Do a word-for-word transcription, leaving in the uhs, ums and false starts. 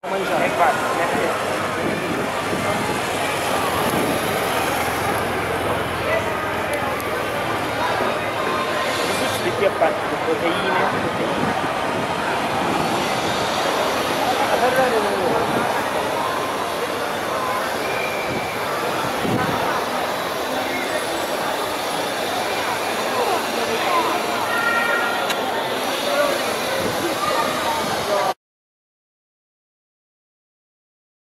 mangiare. Infatti, i sushi di qui a parte di proteine, proteine. A parlare con